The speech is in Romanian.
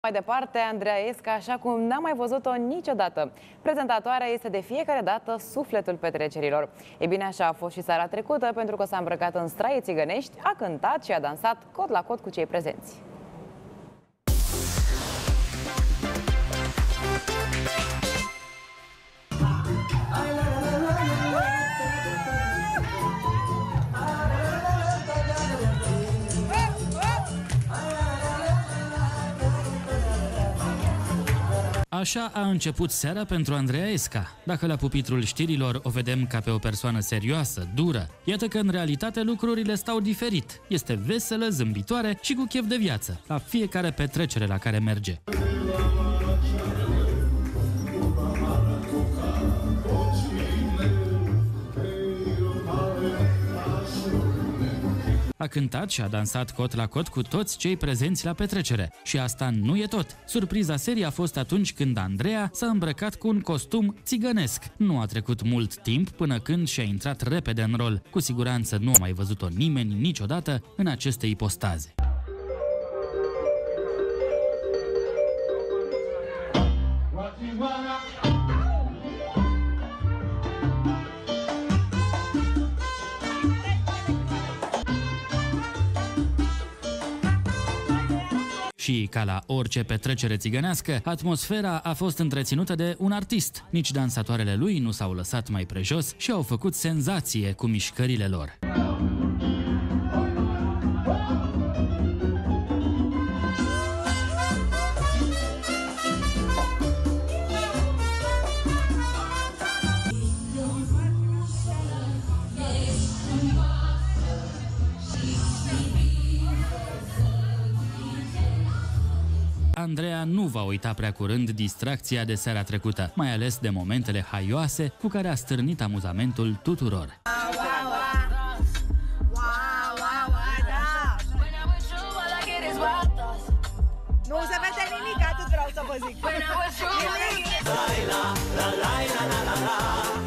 Mai departe, Andreea Esca, așa cum n-am mai văzut-o niciodată. Prezentatoarea este de fiecare dată sufletul petrecerilor. E bine, așa a fost și seara trecută, pentru că s-a îmbrăcat în straie țigănești, a cântat și a dansat cot la cot cu cei prezenți. Așa a început seara pentru Andreea Esca. Dacă la pupitrul știrilor o vedem ca pe o persoană serioasă, dură, iată că în realitate lucrurile stau diferit. Este veselă, zâmbitoare și cu chef de viață la fiecare petrecere la care merge. A cântat și a dansat cot la cot cu toți cei prezenți la petrecere. Și asta nu e tot. Surpriza serii a fost atunci când Andreea s-a îmbrăcat cu un costum țigănesc. Nu a trecut mult timp până când și-a intrat repede în rol. Cu siguranță nu a mai văzut-o nimeni niciodată în aceste ipostaze. Și, ca la orice petrecere țigănească, atmosfera a fost întreținută de un artist. Nici dansatoarele lui nu s-au lăsat mai prejos și au făcut senzație cu mișcările lor. Andreea nu va uita prea curând distracția de seara trecută, mai ales de momentele haioase cu care a stârnit amuzamentul tuturor. Nu se vede nimic, atât vreau să vă zic.